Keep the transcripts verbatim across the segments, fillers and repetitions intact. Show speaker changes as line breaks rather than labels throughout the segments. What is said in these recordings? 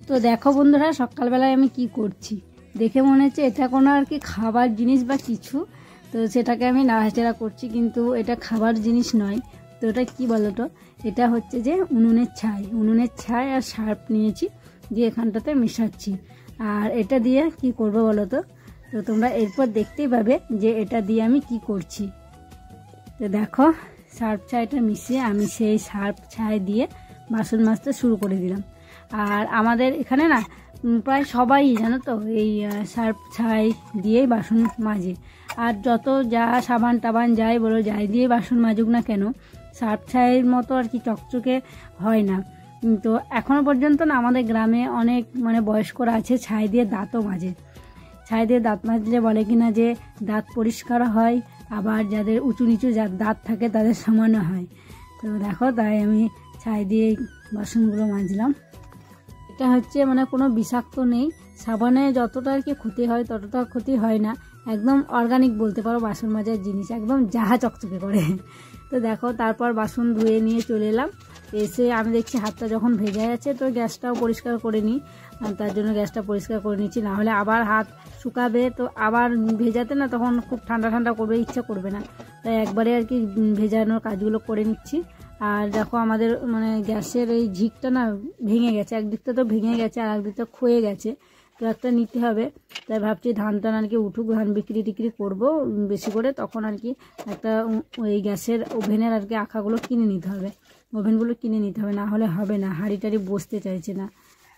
তো দেখো বন্ধুরা, সকালবেলায় আমি কি করছি দেখে মনে হচ্ছে এটা কোনো আর কি খাবার জিনিস বা কিছু, তো সেটাকে আমি নাড়াচাড়া করছি, কিন্তু এটা খাবার জিনিস নয়। তো এটা কি বলো তো, এটা হচ্ছে যে উনুনের ছাই, উনুনের ছাই আর সার্ফ নিয়েছি, দিয়ে এখানটাতে মেশাচ্ছি। আর এটা দিয়ে কি করব বলো তো, তো তোমরা এরপর দেখতেই পাবে যে এটা দিয়ে আমি কি করছি। তো দেখো, সার্ফ ছাইটা মিশিয়ে আমি সেই সার্ফ ছাই দিয়ে বাসন মাজতে শুরু করে দিলাম। আর আমাদের এখানে না প্রায় সবাই জানো তো এই সার্ফ ছাই দিয়েই বাসন মাজে। আর যত যা সাবান টাবান যাই বলো, যাই দিয়ে বাসন মাজুক না কেন, সার্ফ ছাইয়ের মতো আর কি চকচকে হয় না। তো এখনও পর্যন্ত না আমাদের গ্রামে অনেক মানে বয়স্করা আছে ছাই দিয়ে দাঁতও মাজে। ছাই দিয়ে দাঁত মাজলে বলে কিনা যে দাঁত পরিষ্কার হয়, আবার যাদের উঁচু নিচু যার দাঁত থাকে তাদের সমানও হয়। তো দেখো, তাই আমি ছাই দিয়ে বাসনগুলো মাজলাম। এটা হচ্ছে মানে কোনো বিষাক্ত নেই, সাবানে যতটা আর কি ক্ষতি হয় ততটা ক্ষতি হয় না, একদম অর্গানিক বলতে পারো বাসন মাজার জিনিস, একদম যাহা চকচকে করে। তো দেখো, তারপর বাসন ধুয়ে নিয়ে চলে এলাম। এসে আমি দেখছি হাতটা যখন ভেজে যাচ্ছে, তো গ্যাসটাও পরিষ্কার করে নিই, তার জন্য গ্যাসটা পরিষ্কার করে নিচ্ছি, না হলে আবার হাত শুকাবে, তো আবার ভেজাতে না তখন খুব ঠান্ডা ঠান্ডা করবে, ইচ্ছা করবে না, তাই একবারে আর কি ভেজানোর কাজগুলো করে নিচ্ছি। আর দেখো, আমাদের মানে গ্যাসের এই ঝিকটা না ভেঙে গেছে, একদিকটা তো ভেঙে গেছে আর একদিকটা ক্ষয়ে গেছে, তো একটা নিতে হবে। তাই ভাবছি ধান টান আর কি উঠুক, ধান বিক্রি টিক্রি করবো বেশি করে, তখন আর কি একটা ওই গ্যাসের ওভেনের আর কি আঁখাগুলো কিনে নিতে হবে, ওভেনগুলো কিনে নিতে হবে, না হলে হবে না, হাঁড়ি টাড়ি বসতে চাইছে না।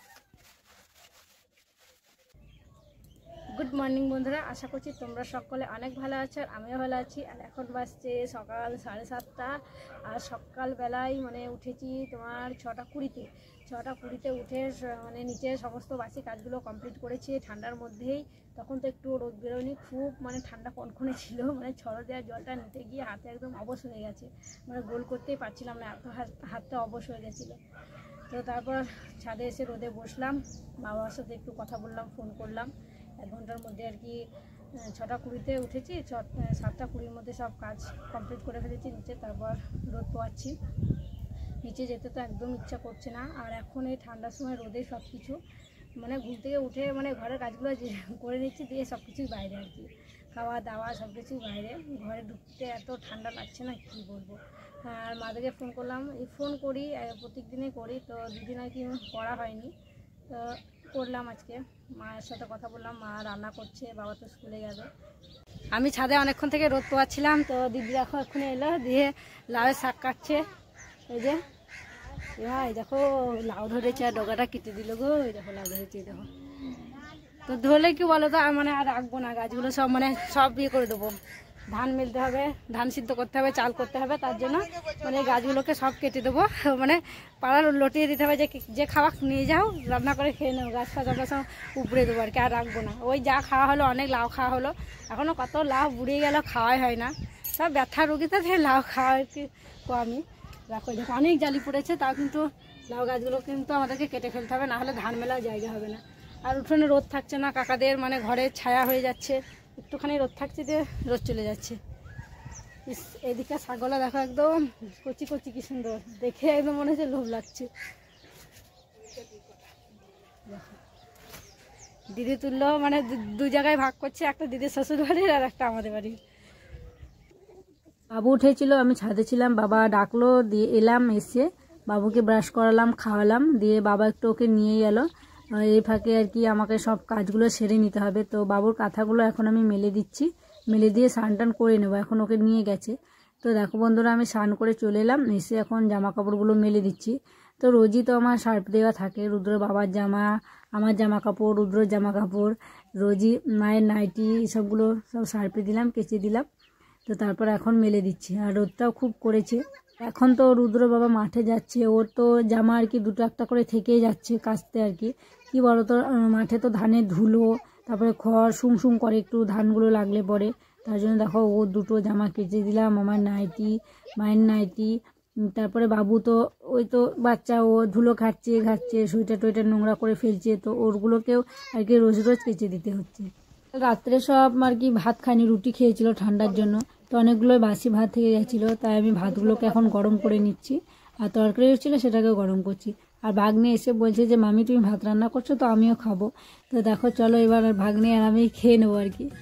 গুড মর্নিং বন্ধুরা, আশা করছি তোমরা সকলে অনেক ভালো আছো, আর আমিও ভালো আছি। আর এখন বাজছে সকাল সাড়ে সাতটা, আর সকালবেলায় মানে উঠেছি তোমার ছটা কুড়িতে ছটা কুড়িতে উঠে মানে নিচে সমস্ত বাসি কাজগুলো কমপ্লিট করেছি ঠান্ডার মধ্যেই। তখন তো একটু রোদ বেরোয়নি, খুব মানে ঠান্ডা কনকনে ছিল, মানে ছড়ো দেওয়ার জলটা নিতে গিয়ে হাতে একদম অবশ হয়ে গেছে, মানে গোল করতেই পারছিলাম না, এত হাতটা অবশ হয়ে গেছিলো। তো তারপর ছাদে এসে রোদে বসলাম, বাবার সাথে একটু কথা বললাম, ফোন করলাম। এক ঘন্টার মধ্যে আর কি ছটা কুড়িতে উঠেছি, ছ সাতটা কুড়ির মধ্যে সব কাজ কমপ্লিট করে ফেলেছি নিচে। তারপর রোদ পোয়াচ্ছি, নিচে যেতে তো একদম ইচ্ছা করছে না। আর এখন এই ঠান্ডার সময় রোদে সব কিছু মানে ঘুম থেকে উঠে মানে ঘরের কাজগুলো যে করে নিচ্ছি, দিয়ে সব কিছুই বাইরে আর কি, খাওয়া দাওয়া সব কিছুই বাইরে, ঘরে ঢুকতে এত ঠান্ডা লাগছে না কি বলবো। আর মাদেরকে ফোন করলাম, এই ফোন করি প্রত্যেক দিনই করি, তো দুদিন আর কি করা হয়নি, তো করলাম আজকে। মায়ের সাথে কথা বললাম, মা রান্না করছে, বাবা তো স্কুলে গেল। আমি ছাদে অনেকক্ষণ থেকে রোদ পোয়াচ্ছিলাম, তো দিদি দেখো এক্ষুনি এলো, দিয়ে লাউয়ের শাক কাটছে। এই যে ভাই দেখো, লাউ ধরেছে, আর ডগাটা কেটে দিল গো, এই দেখো লাউ ধরেছে, দেখো। তো ধরলে কি বলো তো, আর মানে আর রাখবো না, গাছগুলো সব মানে সব ইয়ে করে দেবো, ধান মেলতে হবে, ধান সিদ্ধ করতে হবে, চাল করতে হবে, তার জন্য মানে গাছগুলোকে সব কেটে দেবো, মানে পাড়ার লটিয়ে দিতে হবে, যে যে খাওয়া নিয়ে যাও, রান্না করে খেয়ে নেবো, গাছ ফাছ আমরা সব উপড়ে দেবো আর কি, আর রাখবো না। ওই যা খাওয়া হলো, অনেক লাউ খাওয়া হলো, এখনও কত লাউ বুড়িয়ে গেল, খাওয়াই হয় না, সব ব্যথা রোগীতে লাউ খাওয়া আর কি কমই। দেখো দেখো অনেক জালি পড়েছে, তাও কিন্তু লাউ গাছগুলো কিন্তু আমাদেরকে কেটে ফেলতে হবে, না হলে ধান মেলার জায়গা হবে না। আর উঠোনে রোদ থাকছে না, কাকাদের মানে ঘরে ছায়া হয়ে যাচ্ছে, একটুখানি রোদ থাকছে দিয়ে রোদ চলে যাচ্ছে। এদিকে ছাগলা দেখো একদম কচি কচি, কি সুন্দর দেখে, একদম মনে হচ্ছে লোভ লাগছে। দিদি তুললো, মানে দু জায়গায় ভাগ করছে, একটা দিদির শ্বশুর বাড়ির আর একটা আমাদের বাড়ির। বাবু উঠেছিল, আমি ছাদে ছিলাম, বাবা ডাকলো, দিয়ে এলাম, এসে বাবুকে ব্রাশ করালাম, খাওয়ালাম, দিয়ে বাবা একটু ওকে নিয়ে এলো। এই ফাঁকে আর কি আমাকে সব কাজগুলো সেরে নিতে হবে। তো বাবুর কাঁথাগুলো এখন আমি মেলে দিচ্ছি, মেলে দিয়ে স্নান টান করে নেবো, এখন ওকে নিয়ে গেছে। তো দেখো বন্ধুরা, আমি স্নান করে চলে এলাম, এসে এখন জামা কাপড়গুলো মেলে দিচ্ছি। তো রোজই তো আমার সার্ফ দেওয়া থাকে, রুদ্র বাবার জামা, আমার জামা কাপড়, রুদ্রর জামা কাপড়, রোজই মায়ের নাইটি, এসবগুলো সব সার্ফে দিলাম, কেচে দিলাম। তো তারপর এখন মেলে দিচ্ছি, আর রোদটাও খুব করেছে। এখন তো রুদ্র বাবা মাঠে যাচ্ছে, ওর তো জামা আর কি দুটো একটা করে থেকেই যাচ্ছে কাচতে আর কি। কি বলো তো, মাঠে তো ধানের ধুলো, তারপরে খড় শুম শুম করে একটু ধানগুলো লাগলে পরে, তার জন্য দেখো ও দুটো জামা কেচে দিলাম, আমার নাইটি, মায়ের নাইটি। তারপরে বাবু তো ওই তো বাচ্চা, ও ধুলো খাচ্ছে খাচ্ছে, সোয়েটার টোয়েটার নোংরা করে ফেলছে, তো ওরগুলোকেও আর কি রোজ রোজ কেচে দিতে হচ্ছে। রাত্রে সব আর কি ভাত খাইনি, রুটি খেয়েছিল ঠান্ডার জন্য, তো অনেকগুলো বাসি ভাত থেকে গেছিলো, তাই আমি ভাতগুলোকে এখন গরম করে নিচ্ছি, আর তরকারি ছিল সেটাকেও গরম করছি।
আর ভাগ্নে এসে বলছে যে মামি তুমি ভাত রান্না করছো, তো আমিও খাবো। তো দেখো চলো এবার ভাগ্নে আর আমি খেয়ে নেবো আর কি।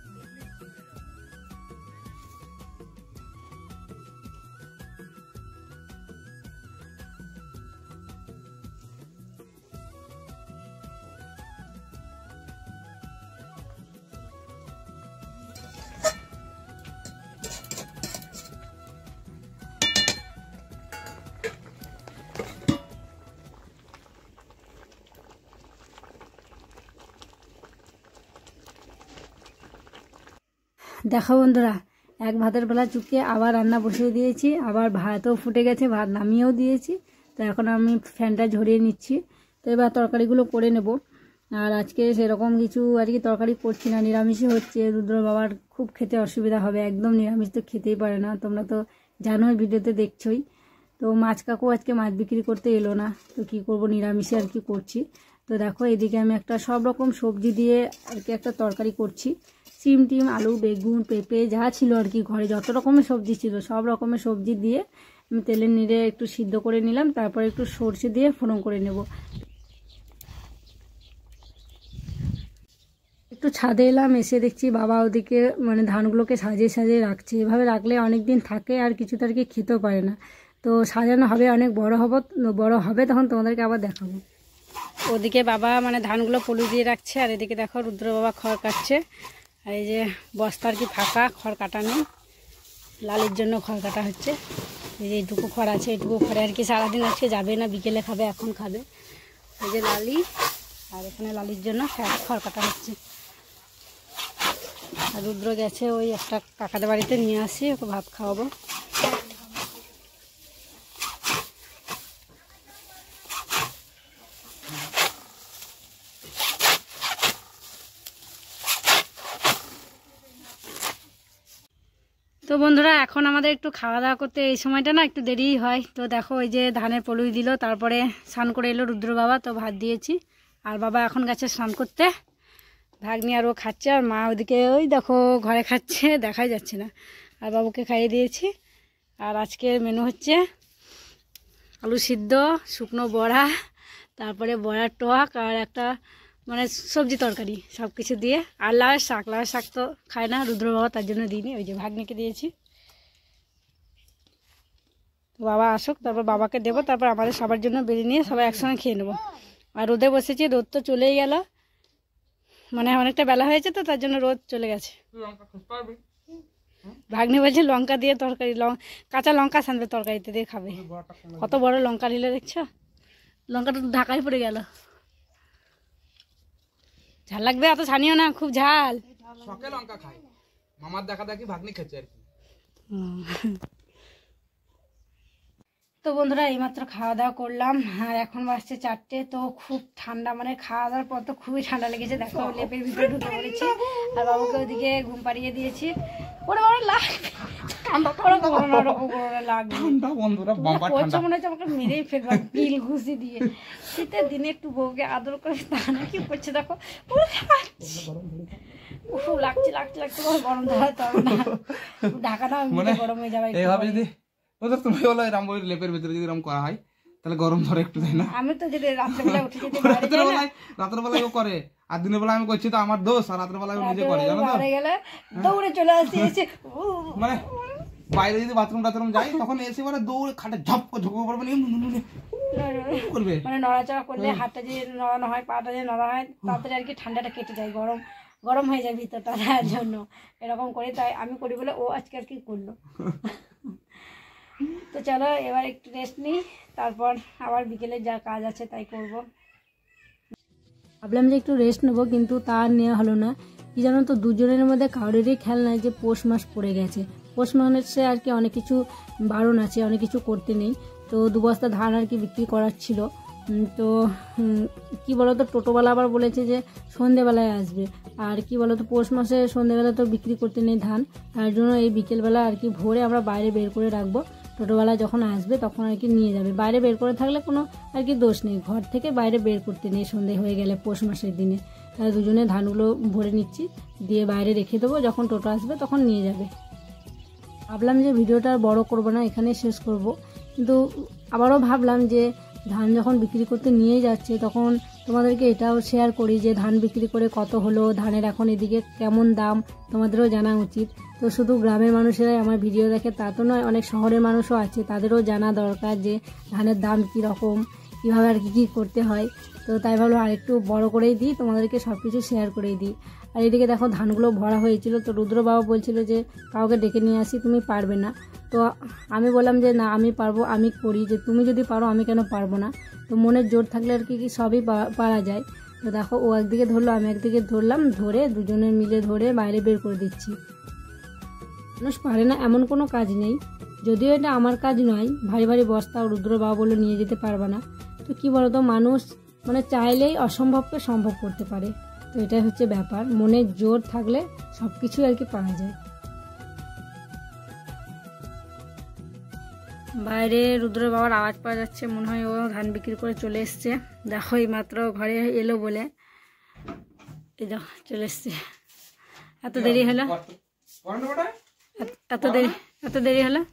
দেখো বন্ধুরা, এক ভাতের বেলা চুকিয়ে আবার রান্না বসিয়ে দিয়েছি, আবার ভাতও ফুটে গেছে, ভাত নামিয়েও দিয়েছি। তো এখন আমি ফ্যানটা ঝরিয়ে নিচ্ছি। তো এবার তরকারিগুলো করে নেব। আর আজকে সেরকম কিছু আর কি তরকারি করছি না, নিরামিষই হচ্ছে। রুদ্র বাবার খুব খেতে অসুবিধা হবে, একদম নিরামিষ তো খেতেই পারে না, তোমরা তো জানোই, ভিডিওতে দেখছোই। তো মাছ কাকু আজকে মাছ বিক্রি করতে এলো না, তো কি করব, নিরামিষে আর কি করছি। তো দেখো এদিকে আমি একটা সব রকম সবজি দিয়ে আর কি একটা তরকারি করছি। সিম টিম, আলু, বেগুন, পেঁপে যা ছিল আর কি ঘরে, যত রকমের সবজি ছিল সব রকমের সবজি দিয়ে আমি তেলে নিড়ে একটু সিদ্ধ করে নিলাম। তারপরে একটু সর্ষে দিয়ে ফোড়ন করে নেব। একটু ছাদে এলাম, এসে দেখছি বাবা ওদিকে মানে ধানগুলোকে সাজিয়ে সাজিয়ে রাখছে। এভাবে রাখলে অনেক দিন থাকে আর কিছু তার কি খেতেও পারে না। তো সাজানো হবে, অনেক বড় হব বড় হবে তখন তোমাদেরকে আবার দেখাবো। ওদিকে বাবা মানে ধানগুলো পলু দিয়ে রাখছে, আর এদিকে দেখো রুদ্র বাবা খড় কাটছে। আর এই যে বস্তা আর কি ফাঁকা, খড় কাটা নেই, লালির জন্য খড় কাটা হচ্ছে। এই যে এইটুকু খড় আছে, এইটুকু খড়ে আর কি সারাদিন আজকে যাবে না, বিকেলে খাবে, এখন খাবে। এই যে লালি, আর এখানে লালির জন্য খড় কাটা হচ্ছে। আর রুদ্র গেছে ওই একটা কাকাদের বাড়িতে, নিয়ে আসি, ওকে ভাত খাওয়াবো। তো বন্ধুরা, এখন আমাদের একটু খাওয়া দাওয়া করতে এই সময়টা না একটু দেরিই হয়। তো দেখো ওই যে ধানের পলুই দিল, তারপরে স্নান করে এলো রুদ্র বাবা, তো ভাত দিয়েছি। আর বাবা এখন গেছে স্নান করতে, ভাগ্নি আর ও খাচ্ছে, আর মা ওদিকে ওই দেখো ঘরে খাচ্ছে, দেখাই যাচ্ছে না। আর বাবুকে খাইয়ে দিয়েছি। আর আজকের মেনু হচ্ছে আলু সিদ্ধ, শুকনো বড়া, তারপরে বড়ার টক, আর একটা মানে সবজি তরকারি সব কিছু দিয়ে, আর লাউয়ের শাক। লাউয়ের শাক তো খায় না রুদ্র বাবা, তার জন্য দিইনি, ওই যে ভাগ্নিকে দিয়েছি। তো বাবা আসুক, তারপর বাবাকে দেবো, তারপর আমাদের সবার জন্য বেরিয়ে নিয়ে সবাই একসঙ্গে খেয়ে নেবো। আর রোদে বসেছি, রোদ তো চলেই গেল, মানে অনেকটা বেলা হয়েছে, তো তার জন্য রোদ চলে গেছে। ভাগ্নি বলছে লঙ্কা দিয়ে তরকারি, কাঁচা লঙ্কা সানবে তরকারিতে দিয়ে খাবে। কত বড় লঙ্কা নিলে দেখছো, লঙ্কাটা ঢাকায় পড়ে গেল। ঝাল লাগবে, অত ছানিও না, খুব ঝাল।
শখে লঙ্কা খাই, মামার দেখা দেখি ভাগ্নি খেয়েছে আর কি।
তো বন্ধুরা, এইমাত্র খাওয়া দাওয়া করলাম, আর এখন বাজছে চারটে। তো খুব ঠান্ডা, মানে খাওয়া দাওয়ার পর তো খুবই ঠান্ডা লেগেছে। দেখো লেপের ভিতরে ঢুকে পড়েছি, আর বাবুকে ওদিকে ঘুম পাড়িয়ে দিয়েছি। ওরে বাবা লাগবে, মনে হচ্ছে আমাকে মেরেই ফেলবা পিল ঘুষি দিয়ে। শীতের দিনে একটু বউকে আদর করে তা না কি করছে দেখো, লাগছে লাগছে লাগছে গরম ধরাতে হবে না, ঢাকা না গরম হয়ে যাবে।
তুমি বলো এরকম লেপের ভিতরে যদি এরকম করা হয় তাহলে গরম ধরে একটু, তাই না?
আমি তো যদি রাত্রেবেলা উঠে যেতে
রাতের বেলায় রাতের বেলায় ও করে, আর দিনের বেলা আমি করছি, তো আমার দোষ। আর রাতের বেলায় নিজে করে, জানো তো,
গেলে দৌড়ে চলে আসি, এসে
মানে বাইরে যদি বাথরুম টাথরুম যাই তখন এসে মানে দৌড়ে খাটে ঝপ করে ঝুঁকে পড়বে, করবে
মানে নড়াচড়া করলে হাতটা যদি নড়ানো হয়, পাটা যদি নড়া হয়, তাড়াতাড়ি আর কি ঠান্ডাটা কেটে যায়, গরম গরম হয়ে যায় ভিতরটা, তার জন্য এরকম করি। তাই আমি করি বলে ও আজকে আর কি করলো। তো চলো এবার একটু রেস্ট নিই, তারপর আবার বিকেলে যা কাজ আছে তাই করব। ভাবলাম যে একটু রেস্ট নেবো, কিন্তু তার নেওয়া হলো না। কি জানো তো, দুজনের মধ্যে কারোরই খেয়াল নাই যে পৌষ মাস পড়ে গেছে। পৌষ মাসে আর কি অনেক কিছু বারণ আছে, অনেক কিছু করতে নেই। তো দু বস্তা ধান আর কি বিক্রি করার ছিল। তো কি বলো তো, টোটোওয়ালা আবার বলেছে যে সন্ধেবেলায় আসবে। আর কি বলো তো, পৌষ মাসে সন্ধেবেলা তো বিক্রি করতে নেই ধান, তার জন্য এই বিকেলবেলা আর কি ভোরে আমরা বাইরে বের করে রাখবো। টোটোওয়ালা যখন আসবে তখন আর কি নিয়ে যাবে। বাইরে বের করে থাকলে কোনো আর কি দোষ নেই, ঘর থেকে বাইরে বের করতে নেই সন্ধে হয়ে গেলে পৌষ মাসের দিনে। তাহলে দুজনে ধানগুলো ভরে নিচ্ছি, দিয়ে বাইরে রেখে দেবো, যখন টোটো আসবে তখন নিয়ে যাবে। ভাবলাম যে ভিডিওটা আর বড় করবো না, এখানেই শেষ করব। কিন্তু আবারও ভাবলাম যে ধান যখন বিক্রি করতে নিয়ে যাচ্ছে তখন তোমাদেরকে এটাও শেয়ার করি যে ধান বিক্রি করে কত হলো, ধানের এখন এদিকে কেমন দাম তোমাদেরও জানা উচিত। তো শুধু গ্রামের মানুষেরাই আমার ভিডিও দেখে তা তো নয়, অনেক শহরের মানুষও আছে, তাদেরও জানা দরকার যে ধানের দাম কী রকম, কীভাবে আর কী কী করতে হয়। তো তাই ভাবলো আরেকটু বড় করেই দিই, তোমাদেরকে সব কিছু শেয়ার করেই দিই। আর এদিকে দেখো ধানগুলো ভরা হয়েছিল, তো রুদ্র বাবা বলছিল যে কাউকে ডেকে নিয়ে আসি, তুমি পারবে না। তো আমি বললাম যে না আমি পারবো, আমি করি, যে তুমি যদি পারো আমি কেন পারবো না। তো মনের জোর থাকলে আর কি কি সবই পারা যায়। তো দেখো ও একদিকে ধরলো, আমি একদিকে ধরলাম, ধরে দুজনে মিলে ধরে বাইরে বের করে দিচ্ছি। মানুষ পারে না এমন কোনো কাজ নেই, যদিও এটা আমার কাজ নয়, ভারী ভারী বস্তা রুদ্র বাবা বললো নিয়ে যেতে পারবে না। তো কি বলতো, মানুষ মানে চাইলেই অসম্ভবকে সম্ভব করতে পারে। তো এটাই হচ্ছে ব্যাপার, মনের জোর থাকলে সব কিছু আর কি পারা যায়। বাইরে রুদ্র বাবার আওয়াজ পাওয়া যাচ্ছে, মনে হয় ও ধান বিক্রি করে চলে এসছে। দেখো এই মাত্র ঘরে এলো বলে, এই দেখো চলে এসছে। এত দেরি হলো, এত দেরি এত দেরি হলো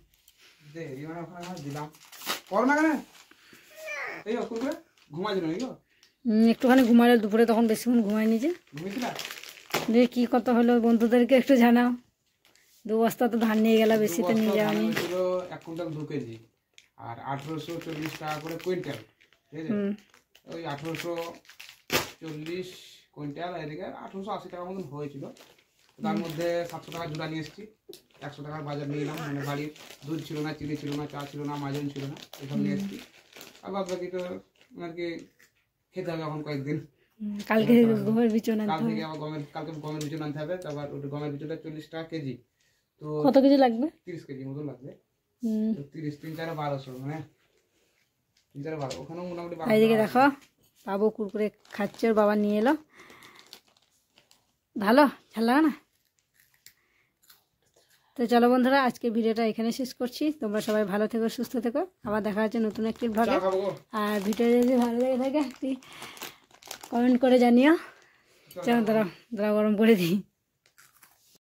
একটুখানি ঘুমালে, দুপুরে তখন বেশিক্ষণ ঘুমায়নি যে। দিয়ে কি কত হলো বন্ধুদেরকে একটু জানাও। দু বস্তা তো ধান নিয়ে গেল, বেশি তো নিয়ে যাওয়া নেই।
এক কুইন্টাল দু কেজি আর আঠারোশো চল্লিশ টাকা করে কুইন্টাল, ঠিক আছে? ওই আঠারোশো চল্লিশ কুইন্টাল, এদিকে আঠারোশো আশি টাকার মতন হয়েছিল। তার মধ্যে সাতশো টাকা জোড়া নিয়ে এসেছি, একশো টাকার বাজার নিয়ে এলাম, মানে বাড়ির দুধ ছিল না, চিনি ছিল না, চা ছিল না, মাজন ছিল না, এসব নিয়ে এসেছি। আর বাদ বাকি তো আর কি খেতে হবে এখন কয়েকদিন।
কালকে গমের বিচন
কাল থেকে আবার গমের কালকে গমের বিচন আনতে হবে। তারপর ওটা গমের বিচনটা চল্লিশ টাকা কেজি, তো
কত কেজি লাগবে?
তিরিশ কেজি মতো লাগবে। তিরিশ তিন চারে বারোশো, মানে তিন চারে বারো, ওখানেও মোটামুটি।
এইদিকে দেখো বাবু কুরকুরে খাচ্ছে, ওর বাবা নিয়ে এলো। ভালো খেলা না? তো চলো বন্ধুরা, আজকে ভিডিওটা এখানে শেষ করছি। তোমরা সবাই ভালো থেকো, সুস্থ থেকো, আবার দেখা হচ্ছে নতুন একটি ভ্লগে। আর ভিডিও যদি ভালো লেগে থাকে একটি কমেন্ট করে জানিও। চলো দাঁড়াও দাঁড়াও গরম করে দিই।